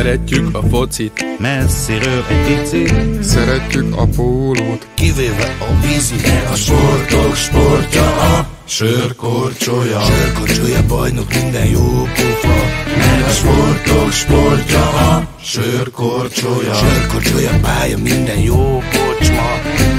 Szeretjük a focit, messziről egy picit. Szeretjük a pólót, kivéve a vízit. A sportok sportja a sörkorcsolya. Sörkorcsolya bajnok, minden jó pofa. Meg a sportok sportja a sörkorcsolya. Sörkorcsolya pálya, minden jó kocsma.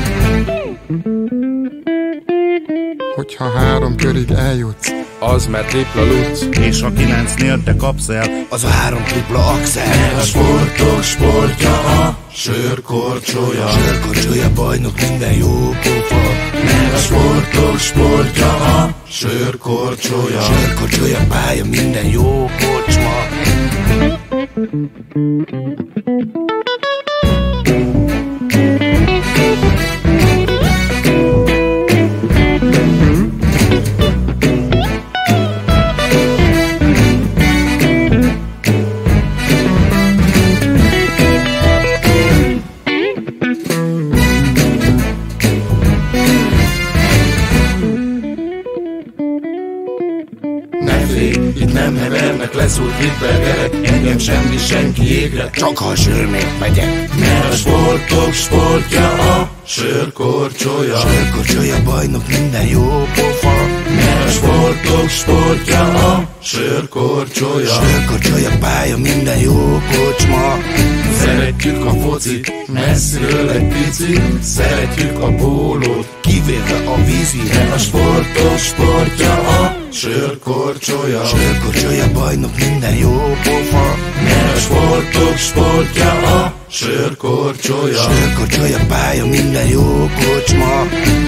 hogyha 3 körig eljutsz, az már tripla luc. És ha 9-nél te kapsz el, az a 3 tripla axel. Meg a sportok sportja a sörkorcsolya. Sörkorcsolya bajnok, minden jó pofa. Meg a sportok sportja a sörkorcsolya. Sörkorcsolya pálya, minden jó kocsma. Itt nem hevernek, leszúrt hitbergerek. Engem semmi, senki égre, csak ha a sörnél megyek. Mert a sportok sportja a sörkorcsolya. Sörkorcsolya bajnok, minden jó pofa. Mert a sportok sportja a sörkorcsolya. Sörkorcsolya pálya, minden jó kocsma. Szeretjük a focit, messziről egy picit. Szeretjük a pólót, kivéve a vízit. Mert a sportok sportja a sörkorcsolya. Sörkorcsolya bajnok, minden jó pofa. Mert a sportok sportja a sörkorcsolya. Sörkorcsolya pálya, minden jó kocsma.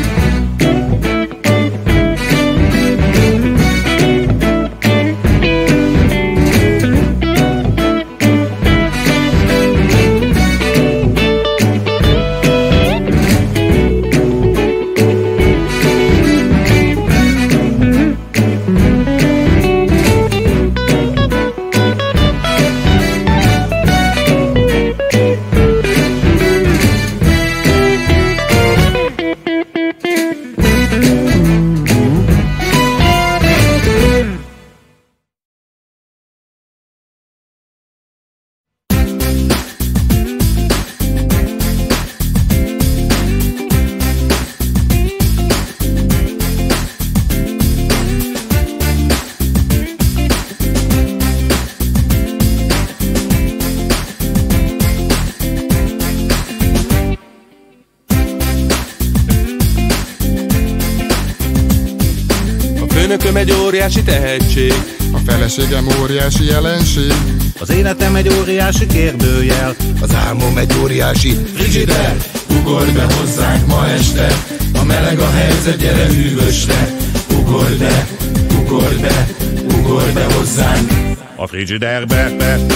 Főnököm egy óriási tehetség, a feleségem óriási jelenség. az életem egy óriási kérdőjel. Az álmom egy óriási frigider. Ugorj be hozzánk ma este, a meleg a helyzet, gyere hűvösre. Ugorj be, ugorj be, ugorj be hozzánk A frigiderbe.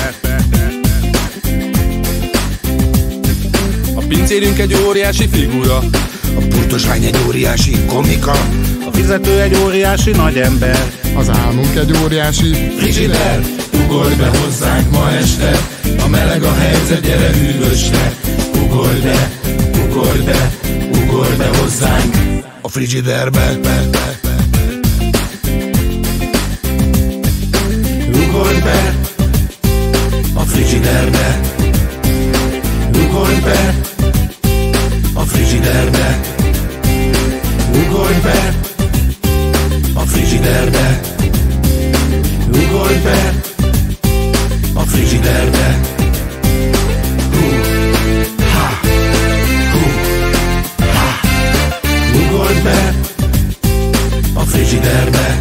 a pincérünk egy óriási figura, a pultoslány egy óriási komika. A fizető egy óriási nagy ember. Az álmunk egy óriási Frigider, ugorj be hozzánk ma este, a meleg a helyzet, gyere hűvösre. Ugorj be, ugorj be, ugorj be hozzánk a frigiderbe. Ugorj be a frigiderbe. Ugorj be a frigiderbe. Ugorj be a frigiderbe. Ugorj be a frigiderbe. Ugorj be a frigiderbe.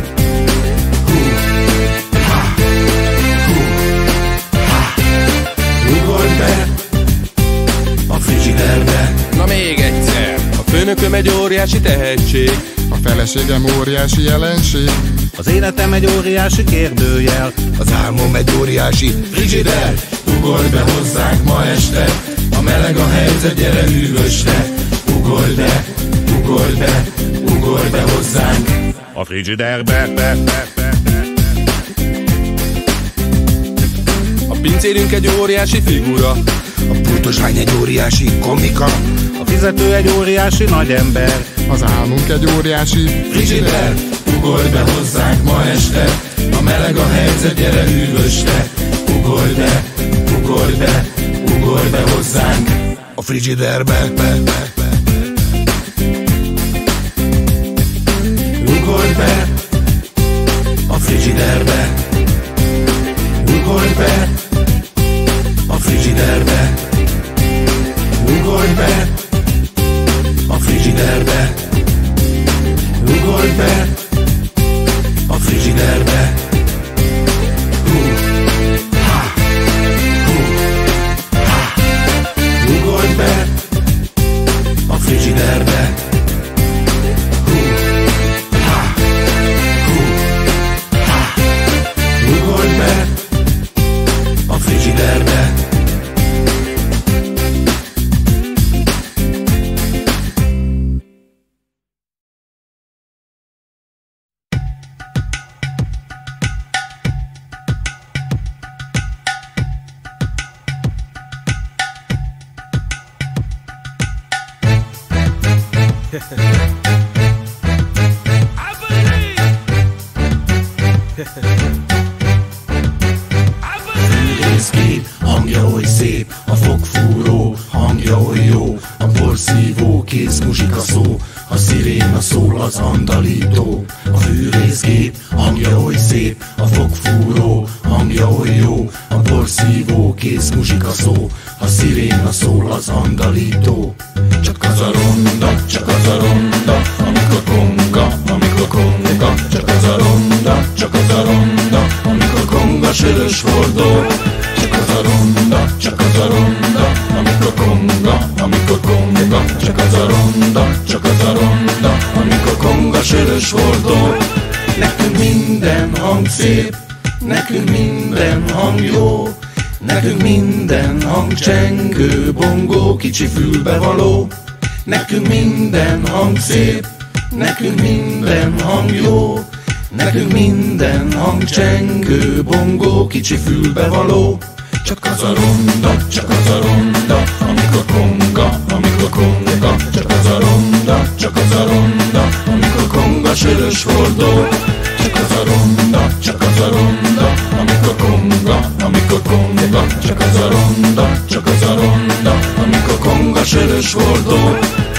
Ugorj be a frigiderbe. na még egyszer. A főnököm egy óriási tehetség, a feleségem óriási jelenség. Az életem egy óriási kérdőjel. Az álmom egy óriási frigider. Ugorj be hozzánk ma este, a meleg a helyzet, gyere hűvösre. Ugorj be, ugorj be, ugorj be hozzánk A frigiderbe. a pincérünk egy óriási figura, a pultoslány egy óriási komika. A fizető egy óriási nagy ember. Az álmunk egy óriási Frigider, ugorj be hozzánk ma este, a meleg a helyzet, gyere hűvösre. Ugorj be, ugorj be hozzánk a frigiderbe. Ugorj be a frigiderbe. Ugorj be a frigiderbe. Ugorj be a frigiderbe. Ugorj be a frigiderbe. Ugorj be a frigiderbe. Ugorj be a frigiderbe. Fűrészgép hangja oly szép, a fogfúró hangja oly jó, a porszívó kézmuzsika szó, a sziréna szól az andalító. A fűrészgép hangja oly szép, a fogfúró hangja oly jó, a porszívó kézmuzsika szó, a sziréna szól az andalító. Csak az a ronda, csak az a ronda, amikor konga, amikor konga. Csak az a ronda, csak az a ronda, amikor konga sörös hordó. Csak az a ronda, csak az a ronda, amikor konga, amikor konga. Csak az a ronda, csak az a ronda, amikor konga sörös hordó. Nekünk minden hang szép, nekünk minden hang jó, nekünk minden hang csengő, bongó, kicsi fülbevaló. Nekünk minden hang szép, nekünk minden hang jó, nekünk minden hang csengő, bongó, kicsi fülbevaló. Csak az a ronda, csak az a ronda, amikor konga, amikor konga. Csak az a ronda, csak az a ronda, amikor konga sörös hordó. Csak az a ronda, csak az a ronda, amikor konga, amikor konga. Csak az a ronda, csak az a ronda, amikor konga sörös hordó.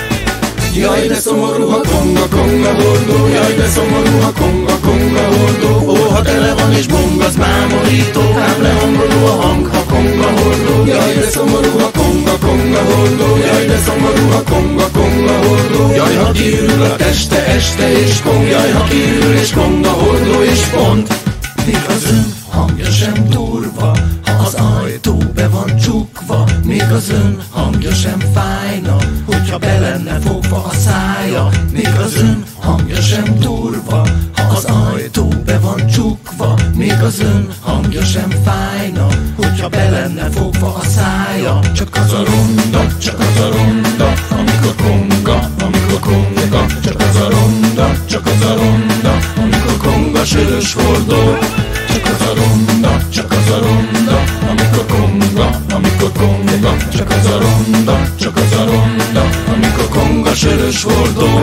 Jaj, de szomorú, ha konga, konga hordó. Jaj, de szomorú, ha konga, konga hordó. Ó, ha tele van és bong, az mámorító. Ám lehangoló a hang, ha konga hordó. Jaj, de szomorú, ha konga, konga hordó. Jaj, de szomorú, ha konga, konga hordó. Jaj, ha kiürül a teste, este és kong. Jaj, ha kiürül és konga hordó és pont. Még az ön hangja sem durva, ha az ajtó be van csukva. Még az ön hangja sem fájna, hogyha be lenne fogva a szája. Még az ön hangja sem durva, ha az ajtó be van csukva. Még az ön hangja sem fájna, hogyha be lenne fogva a szája. Csak az a ronda, csak az a ronda, amikor konga, amikor konga. Csak az a ronda, csak az a ronda, amikor konga sörös hordó. Csak az a ronda, csak az a ronda, amikor konga, amikor konga. Csak az a ronda, csak az a ronda, amikor konga sörös hordó.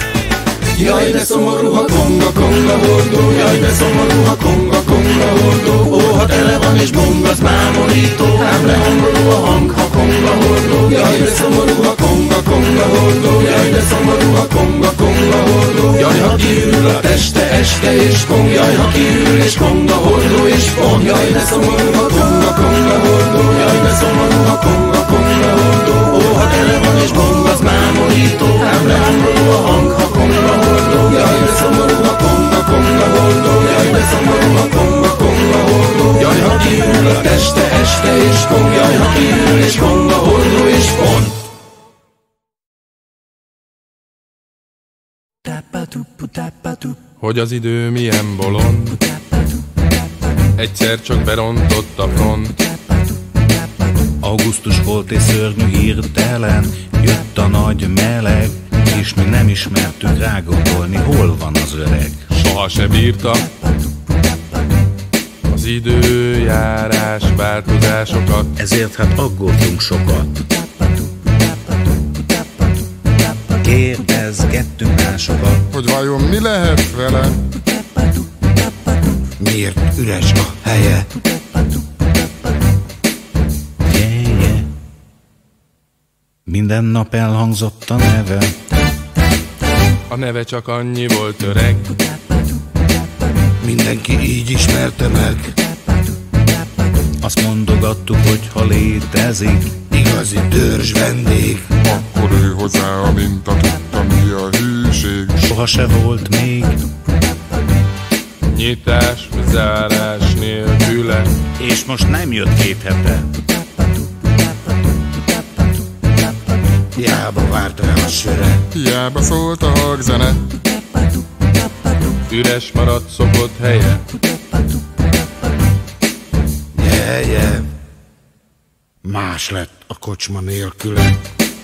Jaj, de szomorú, ha konga, konga hordó. Jaj, de szomorú, ha konga, konga hordó. Ó, ha tele van és bong, az mámorító. Ám lehangoló a hang, ha konga hordó. Jaj, de szomorú, ha konga, konga hordó. Jaj, de szomorú, ha konga, konga hordó. Jaj, ha kiürül a teste, este és kong. Jaj, ha kiürül és konga hordó és pont. Jaj, de szomorú, ha konga, konga hordó. Jaj, de szomorú, ha konga, konga hordó. Ó, ha tele van és bong, az mámorító. Ám lehangoló a hang, ha konga hordó. Jaj, de szomorú, ha konga, konga hordó. Jaj, de szomorú, ha konga, konga hordó. Jaj, ha kiürül a teste, este és kong. Jaj, ha kiürül és konga hordó és pont. Hogy az idő milyen bolond, egyszer csak berontott a front. Augusztus volt és szörnyű hirtelen, jött a nagy meleg, és mi nem ismertük rágondolni, hol van az öreg. Soha se bírta az időjárás változásokat, ezért hát aggódtunk sokat. Kérdezgettünk másokat, hogy vajon mi lehet vele? Miért üres a helye? Minden nap elhangzott a neve. A neve csak annyi volt, öreg. Mindenki így ismerte meg. Azt mondogattuk, hogy ha létezik igazi törzs vendég, akkor ő hozzá a minta, tudta mi a hűség. soha se volt még. Nyitás, zárás nélküle. És most nem jött 2 hete. hiába várt rá a söre. Hiába szólt a hangzene. Üres maradt szokott helye. Yeah. Más lett a kocsma nélküle.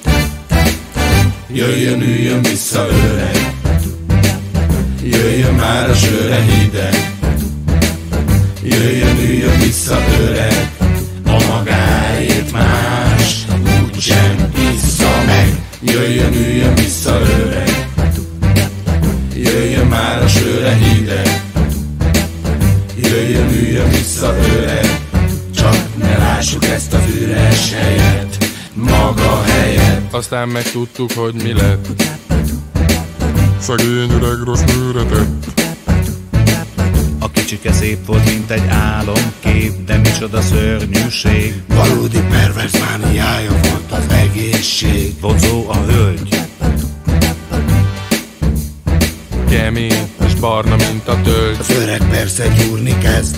Jöjjön, üljön vissza öreg. Jöjjön már a sörre hideg. Jöjjön, üljön vissza öreg. A magáét más úgysem issza meg. Jöjjön, üljön vissza öreg. Jöjjön már a sörre hideg. Jöjjön, üljön vissza öreg. Csak ne lássuk ezt az üres helyet, maga helyet. Aztán megtudtuk, hogy mi lett. Szegény öreg rossz nőre tett. A kicsike szép volt, mint egy álomkép, de micsoda szörnyűség. Valódi perverz mániája volt az egészség. Vodzó a hölgy, Kemény és barna, mint a tölgy. Az öreg persze gyúrni kezd.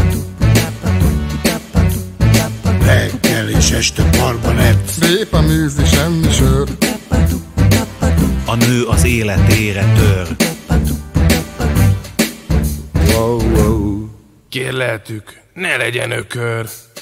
Reggel és este parban edz. Répa műzni, semmi sör. a nő az életére tör. Wow. Kérleltük, ne legyen ökör.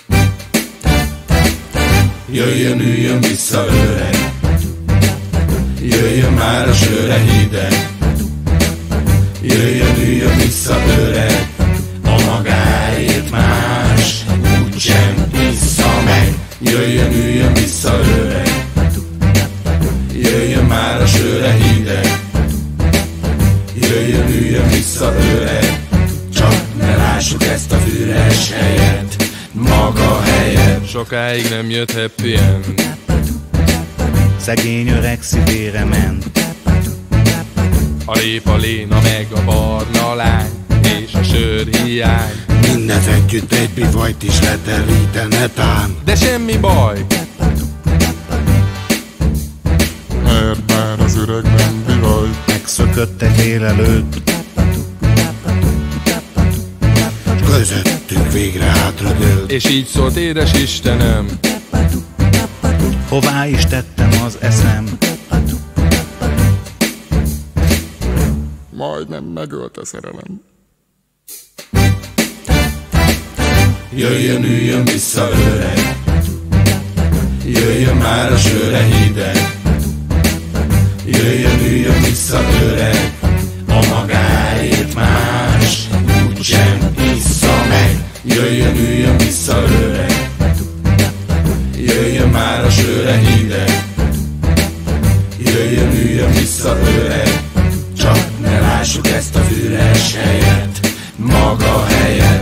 Jöjjön, üljön vissza öreg. Jöjjön már a sörre hideg. Jöjjön, üljön vissza öreg. A magáét más úgysem issza meg. Jöjjön, üljön vissza öreg. Jöjjön már a sörre hideg. Jöjjön, üljön vissza öreg. Csak ne lássuk ezt az üres helyet, maga helyet. Sokáig nem jött happy end. Szegény öreg szívére ment. A répa léna meg a barna lány, és a sör hiány. Mindez együtt egy bivajt is leterítene tán. De semmi baj, Mert már az öreg nem bivaj. Megszökött egy élelőtt. Közöttünk végre hátradőlt. és így szólt édes Istenem. Hová is tettem az eszem. Majdnem megölte szerelem. Jöjjön, üljön vissza öreg. Jöjjön már a sörre hideg. Jöjjön, üljön vissza öreg. A magáét más úgysem issza meg. Jöjjön, üljön vissza öreg. Jöjjön már a sörre hideg. Jöjjön, üljön vissza öreg. Csak ne lássuk ezt az üres helyet, maga helyet.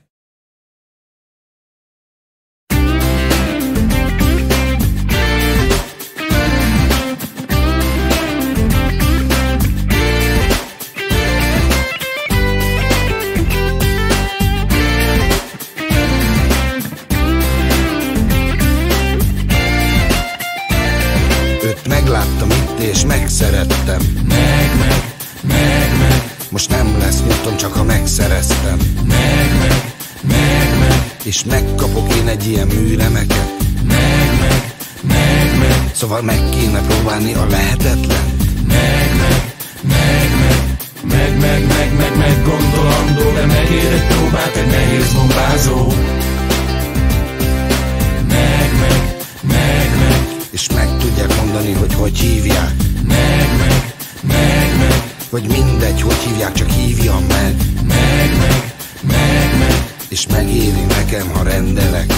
Megláttam itt és megszerettem. Meg. Most nem lesz nyutom, csak ha megszereztem. Meg. És megkapok én egy ilyen műremeket. Meg. Szóval meg kéne próbálni a lehetetlen. Meg gondolandó, de megér egy próbát, egy nehéz bombázó. Meg. És meg tudják mondani, hogy hívják. Meg. Vagy mindegy, hogy hívják, csak hívjam meg. Meg. És megéri nekem, ha rendelek.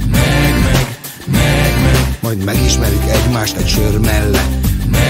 Meg. Majd megismerjük egymást egy sör mellett.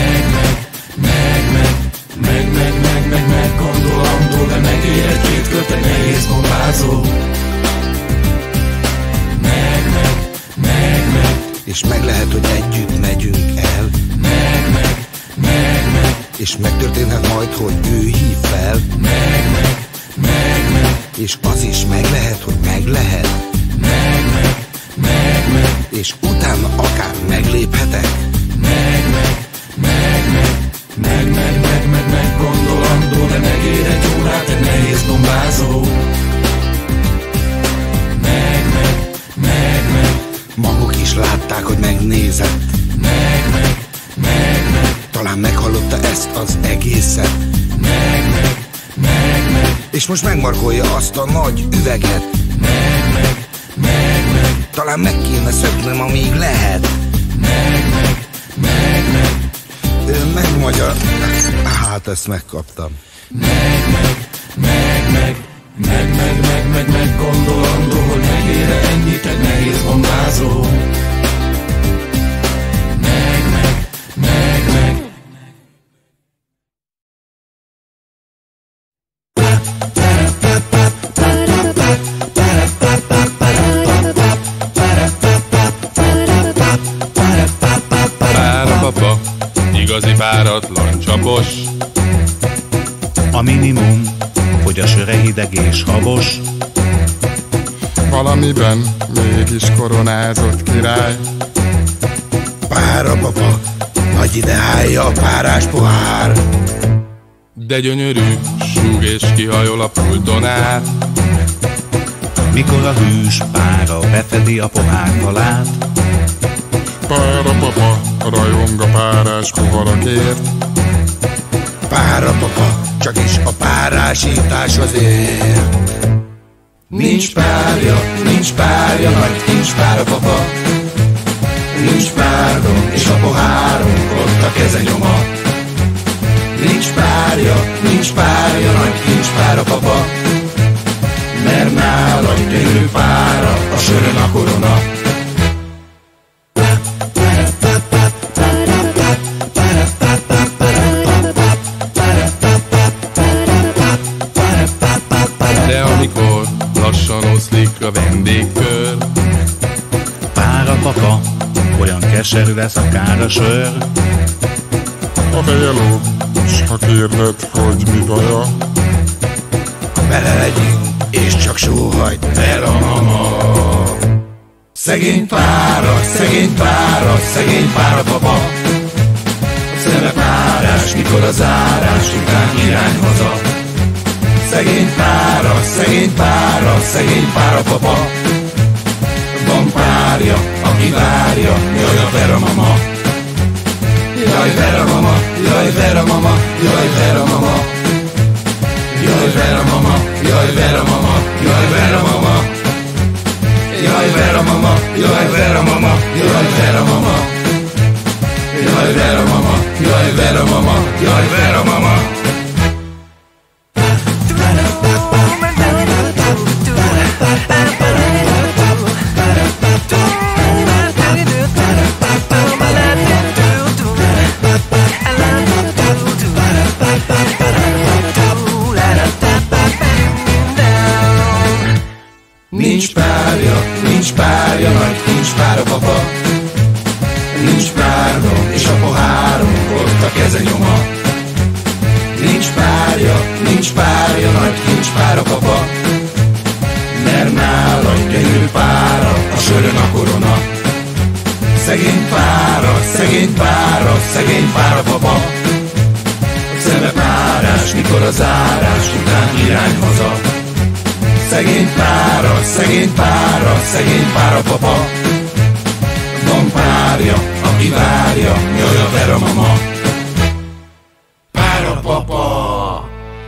Meg gondolandó, de megér egy 2 köt, egy nehéz bombázó. Meg. És És meg lehet, hogy együtt megyünk el. Meg. És megtörténhet majd, hogy ő hív fel. Meg. És az is meg lehet, hogy meg lehet. Meg. És utána akár megléphetek. Meg, gondolandó, de megér egy órát egy nehéz bombázó. Meg. Maguk is látták, hogy megnézett. Meg. Talán meghallotta ezt az egészet. Meg. És most megmarkolja azt a nagy üveget. Meg. Talán meg kéne szöknöm, amíg lehet. Meg. Ő megmagyar... Hát ezt megkaptam. Meg, gondolandó, hogy megére ennyit egy nehéz bombázó. Meg. Párapapa, igazi páratlan csapos. A minimum, hogy a söre hideg és habos. Valamiben mégis koronázott király. Párapapa, nagy ide állja a párás pohár. De gyönyörű, súg és kihajol a pulton át. Mikor a hűs pára befedi a pohár falát. Párapapa, rajong a párás poharakért. Párapapa, csak is a párásítás azért. Nincs párja, nagy kincs párapapa. Nincs párdon, és a pohárunk ott a keze nyoma. Nincs párja, nagy kincs párapapa. Mert nálad gyönyörű pára, a sörön a korona. De amikor lassan oszlik a vendégkör, Párapapa, olyan keserű lesz a kára sör. A feje lóg, s ha kérded, hogy mi baja, Bele legyünk, és csak sóhajt fel a mama. Szegény párapapa. Szeme párás, mikor a zárás után irány haza. Szegény párapapa. Van párja, aki várja, jaj a Vera mama. Jaj Vera mama, jaj Vera mama, jaj Vera mama. Jaj Vera mama, jaj Vera mama, jaj Vera mama. Jaj Vera mama, jaj Vera mama, jaj Vera mama. Jaj Vera mama, jaj Vera mama, jaj Vera mama. Nincs párja, nagy kincs párapapa. Nincs párdon, és a pohárunk ott a keze nyoma. Nincs párja, nagy kincs párapapa. Mert nálad gyönyörű pára, a sörön a korona. Szegény párapapa. Szeme párás, mikor a zárás után irány haza. Szegény párapapa. Van párja, aki várja, jaj a Vera mama. Párapapa.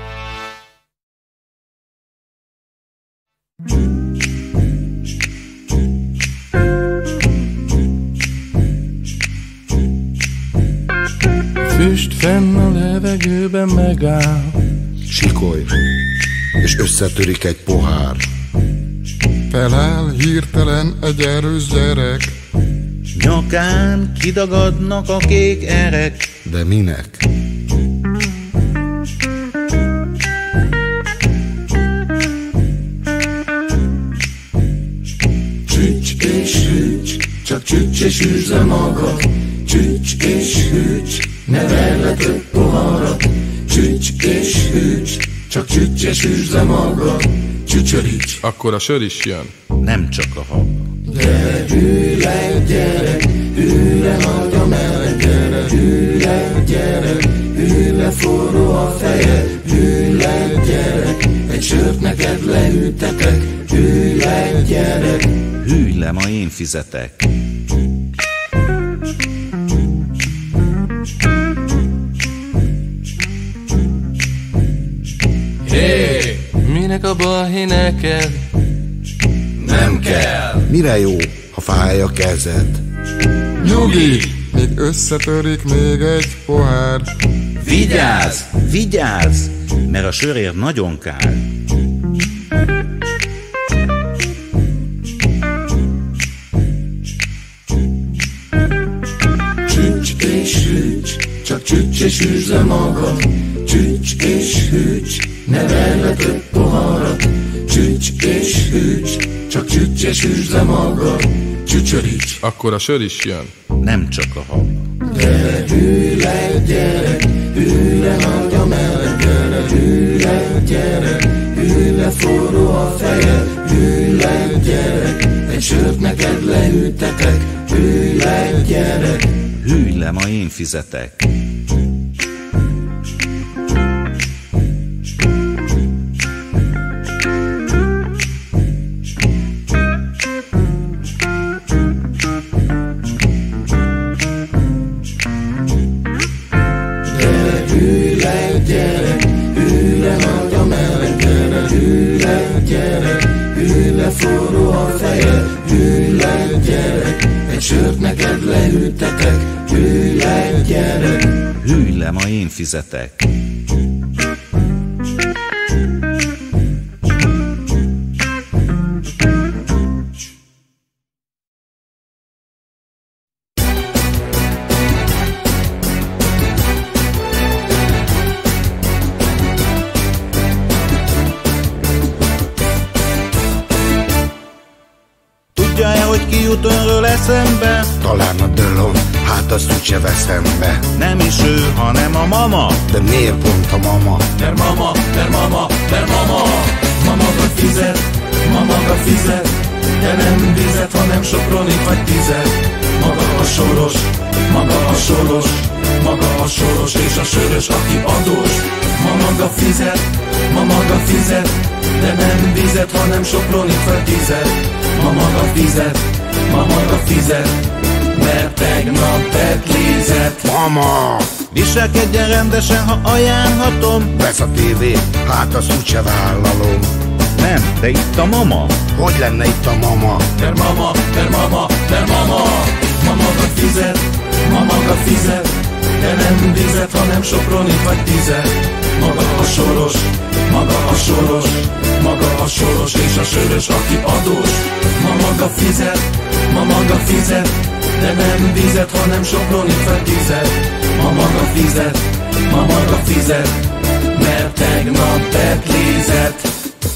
füst fenn a levegőben megáll. Sikolj, és összetörik egy pohár. feláll hirtelen egy erős gyerek. Nyakán kidagadnak a kék erek. De minek? Csücs és csücs, csak csücs csücs és üzze magad, csücs és hűcs, ne verj le több poharat, csücs és hűcs, csak csücs és üzze magad, csücsörics. Akkor a sör is jön. Nem csak a hab. Gyere, ülj le, gyerek, ülj le nagy a meleg, gyere, ülj le, gyerek, ülj le, forró a fejed, ülj le, gyerek, egy sört neked leütetek, ülj le, gyerek. Hűlj le, ma én fizetek. Hé, minek a balhé neked? Nem kell. Mire jó, ha fáj a kezed? Nyugi, még összetörik még egy pohár. Vigyázz! Vigyázz, mert a sörért nagyon kár. Csücs és hűcs, csak csücs és üzze magad, csücs és hűcs, ne verj le több poharat, csücs és hűcs, csak csücs és üzze magad, csücsörics. Akkor a sör is jön. Nem csak a hab. Gyere, ülj le, gyerek, ülj le nagy a meleg, gyere, ülj le, gyerek, ülj le, forró a fejed, ülj le, gyerek, egy sört neked leütetek, ülj le, gyerek. Hűlj le, ma én fizetek. Ülj le, gyerek, ülj le nagy a meleg, gyere, ülj le, gyerek, ülj le, forró a fejed, ülj le, gyerek, egy sört neked leütetek, ülj le, gyerek. Hűlj le, ma én fizetek. Tudja-e, hogy ki jut önről eszembe? Talán a dölom, hát azt úgyse veszem be. Nem is ő, hanem a mama. De miért pont a mama? Mert mama, mert mama, mert mama. Ma maga fizet, ma maga fizet, de nem vizet, hanem Sopronit vagy tizet. Maga a soros, maga a soros, maga a soros és a sörös, aki adós. Ma maga fizet, ma maga fizet, de nem vizet, hanem Sopronit vagy tizet. Ma maga fizet, ma maga fizet, mert tegnap betlízett. Mama! Viselkedjen rendesen, ha ajánlhatom. Vesz a tévét, hát azt úgyse vállalom. Nem, de itt a mama. Hogy lenne itt a mama? Mert mama, mert mama, mert mama. Ma maga fizet, ma maga fizet, de nem vizet, hanem Sopronit vagy tizet. Maga a soros, maga a soros, maga a soros és a sörös, aki adós. Ma maga fizet, ma maga fizet, de nem vizet, hanem Sopronit vagy tizet. Ma maga fizet, ma maga fizet, mert tegnap betlízett.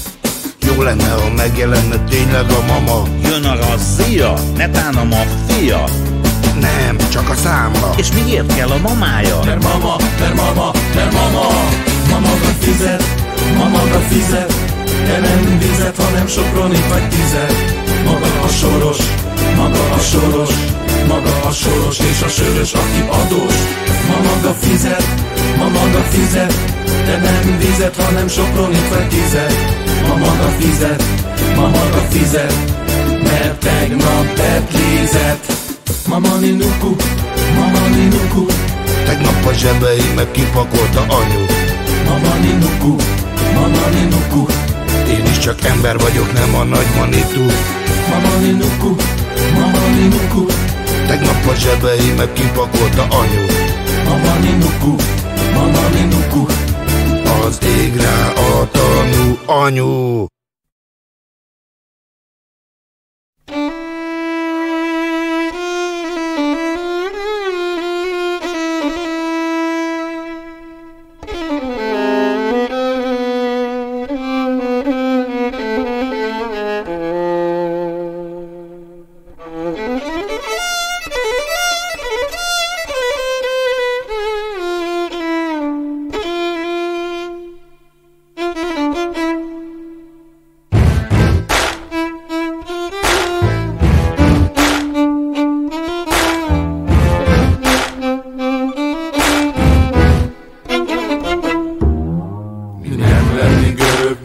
Jó lenne, ha megjelenne tényleg a mama. Jön a razzia, netán a maffia. Nem, csak a számla. És miért kell a mamája? Mert mama, mert mama, mert mama. Ma maga fizet, ma maga fizet, de nem vizet, hanem Sopronit vagy tizet. Maga a soros, maga a soros, maga a soros és a sörös, aki adós. Ma maga fizet, ma maga fizet, de nem vizet, hanem Sopronit vagy tizet. Ma maga fizet, ma maga fizet, mert tegnap betlízett. Mama ninuku, mama ninuku, Tegnap a zsebeimet kipakolta anyu. mama ninuku, mama ninuku, Én is csak ember vagyok, nem a nagy manitú. mama ninuku, mama ninuku, Tegnap a zsebeimet kipakolta anyu. mama ninuku, mama ninuku. Az ég rá a tanú anyu.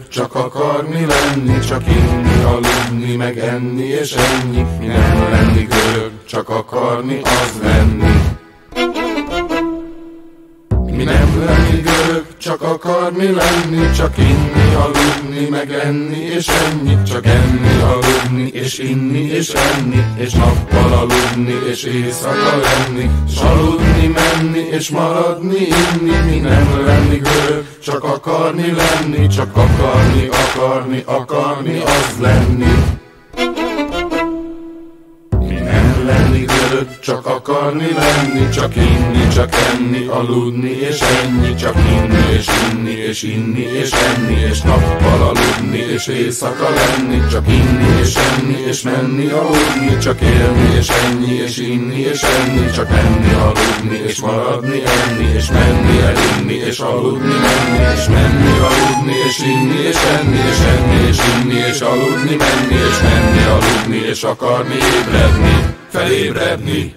csak akarni lenni, csak inni, aludni, meg enni és ennyi. Mi nem lenni görög, csak akarni, az lenni. Mi nem lenni görög, csak akarni lenni, csak inni, aludni, meg enni és ennyi. Csak enni, aludni, és inni, és enni, és nappal aludni, és éjszaka lenni, és aludni, menni, és maradni, inni. Mi nem lenni görög, csak akarni lenni, csak akarni, akarni, akarni, az lenni. Lenni görög, csak akarni lenni, csak inni, csak enni, aludni és ennyi. Csak inni és inni és inni és enni, és nappal aludni és éjszaka lenni. Csak inni és enni és menni, aludni, csak élni és ennyi és inni és enni. Csak menni, aludni és maradni, enni és menni, elinni és aludni, menni és menni, aludni és inni és enni és enni és inni és aludni, menni és menni, aludni és akarni, ébredni, felébredni.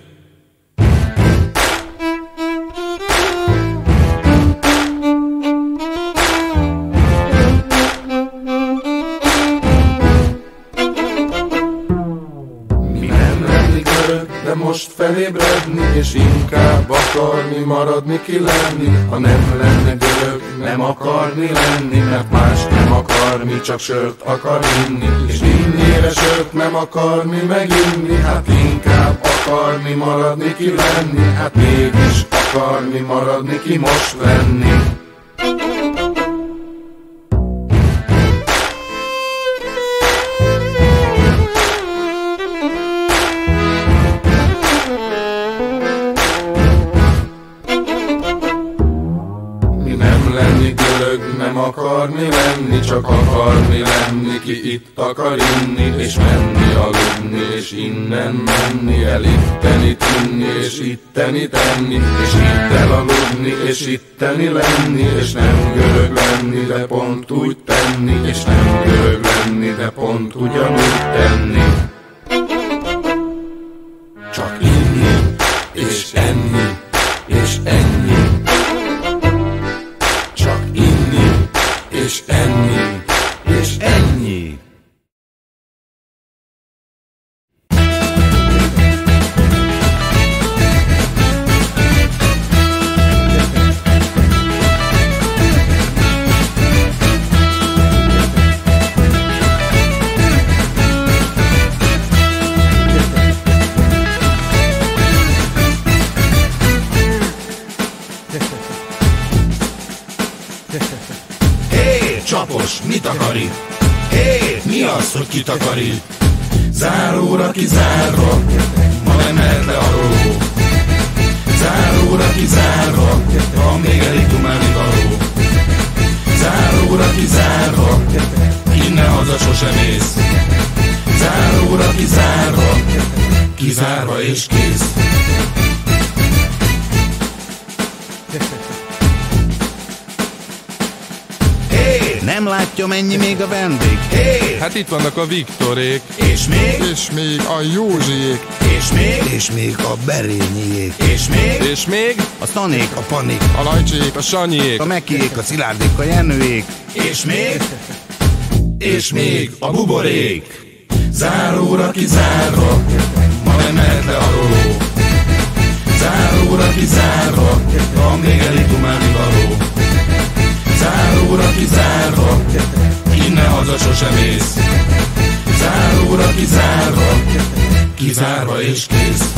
Mi nem lenni görög, de most felébredni, és inkább akarni, maradni, ki lenni. Ha nem lenne görög, nem akarni lenni, mert más nem akarni, csak sört akar inni. És innyire sört nem akarni, meginni. Hát inkább akarni, maradni, ki lenni. Hát mégis akarni, maradni, ki most lenni. Nem akarni lenni, csak akarni lenni, ki itt akar inni, és menni, aludni, és innen menni, elitteni, tinni, és itteni, tenni, és itt elaludni, és itteni lenni, és nem görög lenni, de pont úgy tenni, és nem görög lenni, de pont ugyanúgy tenni. Csak inni, és enni, és ennyi. És enni, és ennyi. Csapos, mit akar itt? Hé, mi az, hogy kit akar itt? Záróra kizárva, ma nem mehet le a roló. Záróra kizárva, van még elég dumálni való. Záróra kizárva, innen haza sosem ész. Záróra kizárva, kizárva és kész. Nem látja, mennyi még a vendég? Hé! Hát itt vannak a Viktorék. És még? És még a Józsiék. És még? És még a Berényiék. És még? És még A Stanék, A Panik. A Lajcsiék. a Sanyiék. a Mekiék, a Szilárdék, a Jenőék. És még? És még a Buborék. Záróra kizárva, ma nem mehet le a roló. Záróra kizárva, van még elég dumálni való. Záróra kizárva, innen haza sosem ész. Záróra kizárva, kizárva és kész.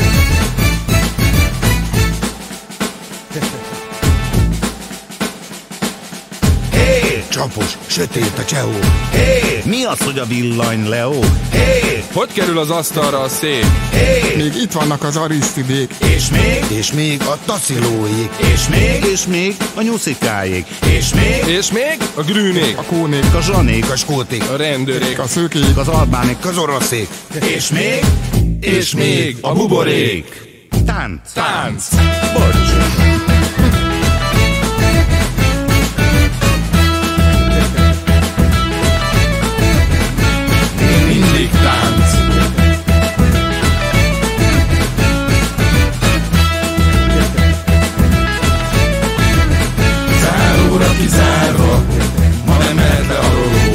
Hé! Csapos, sötét a csehó. Hé! Mi az, hogy a villany, Leo? Hé! Hogy kerül az asztalra a szék? Hé! Még itt vannak az Arisztidék. És még? És még a Taszilóék. És még? És még a Nyuszikáék, És még? És még a Grünék. A Kónék. a Zsanék, A Skóték. A rendőrék. A Szőkék. az Albánék, Az Oroszék. És még? És még a Buborék. tánc. Tánc! Bocs. Mindig tánc. Záróra kizárva, ma nem mehet le a roló.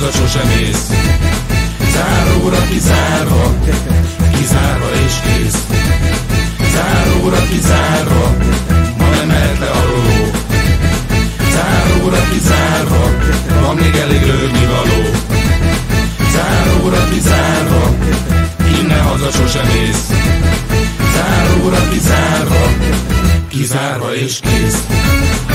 haza sosem ész. Záróra kizárva, kizárva és kész. Záróra kizárva, ma nem mehet le a roló. Záróra kizárva, van még elég lőni való. Záróra kizárva, innen haza sosem ész. Záróra kizárva, kizárva és kész.